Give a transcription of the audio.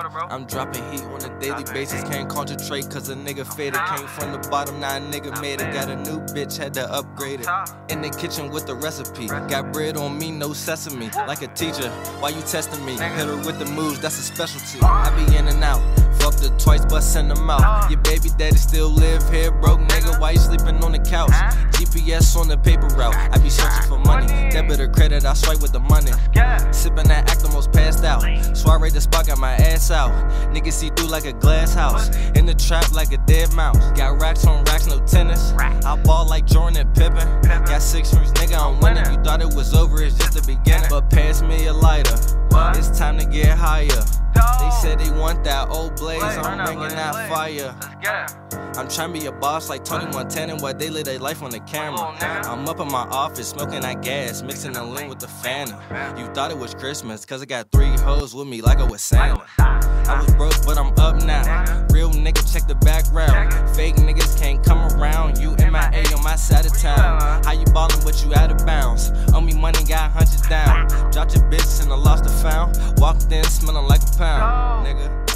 water, bro. I'm dropping heat on a daily basis. Can't concentrate cause a nigga faded. Came from the bottom, now a nigga made it. Got a new bitch, had to upgrade it. In the kitchen with the recipe. Got bread on me, no sesame. Like a teacher, why you testing me? Hit her with the moves, that's a specialty. I be in and out, fucked her twice, bustin' them out. Your baby daddy still live here, broke nigga. Why you sleeping on the couch? GPS on the paper route. I be searching for money. Debit or credit, I swipe with the money. Sippin' that act almost passed out. Soiree the spot, got my ass out. Niggas see through like a glass house. In the trap like a dead mouse. Got racks on racks, no tennis. I ball like Jordan and Pippen. Got 6 rings, nigga, I'm winning. You thought it was over, it's just the beginning. But pass me a lighter, it's time to get higher. They said they want that old blaze, I'm bringing that fire. I'm trying to be a boss like Tony Montana, while they live their life on the camera. I'm up in my office, smoking that gas, mixing the lean with the Fanta. You thought it was Christmas, cause I got 3 hoes with me like I was Santa. I was broke, but I'm up now. Real nigga, check the background. Fake niggas can't come around. You MIA on my side of town. How you ballin', but you out of bounds? Owe me money, got 100 down. Dropped your bitch and I lost a found. Walked in, smelling like a pound, nigga.